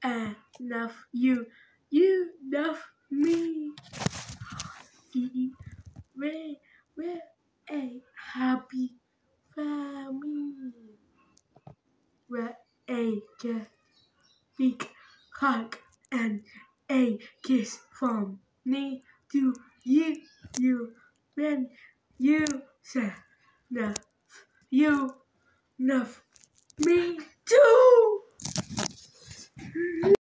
I love you. You love me. We're a happy family. We're a big hug and a kiss from me to you. You when you say love you love me too.